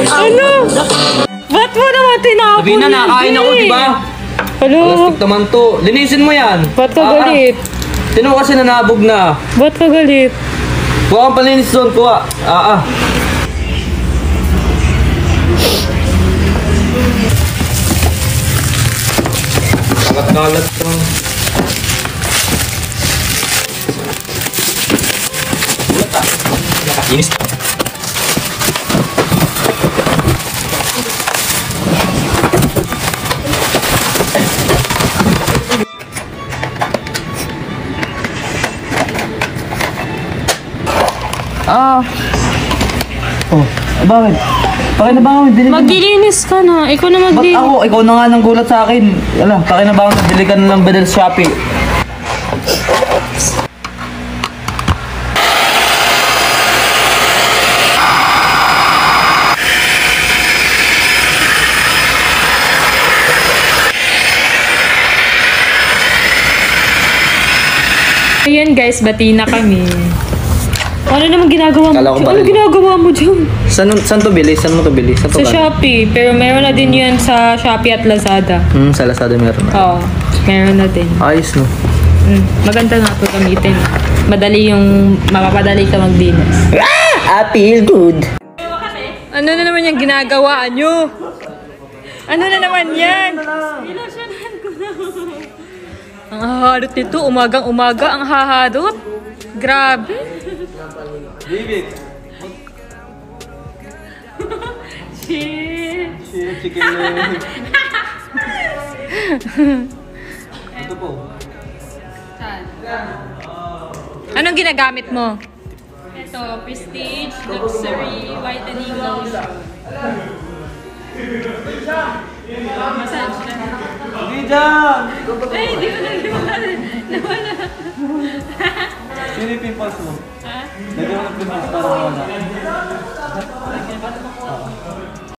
Ano? Ba't mo naman tinapon? Sabina, nakain ako, di ba? Hello? Plastic naman to. Linisin mo yan. Ba't ka galit? Tino kasi nanabog na. Ba't ka galit? Kuha kang palinis doon, kuha. Kalat-kalat to. Nakainis to. Bakit? Bakit na ba ako? Maglilinis ka na. Ikaw na maglilinis. Ba't ako? Ikaw na nga nang gulat sa akin. Wala, bakit na ba ako? Nabili ka na lang bedel Shopee. Ayan guys, bati na kami. Ano naman ginagawa mo? Ano ginagawa mo dyan? Saan to bili? Saan mo to bili? Sa Shopee. Pero meron na din yun sa Shopee at Lazada. Sa Lazada meron na. Oo, meron na din. Ayos no? Maganda nga ito gamitin. Madali yung mapapadali ka maglinis. I feel good. Ano na naman yung ginagawa nyo? Ano na naman yan? Ang haharot nito. Umagang-umaga ang haharot. Grabe. David. Shit. Chicken leg. Ito po. Anong ginagamit mo? Ito, Prestige Luxury Whitening Lotion. Massage na. Hindi dyan! Ay, di ko nawala. Sino yung pimples mo? Ha? Lagyan mo ng pimples para mawala.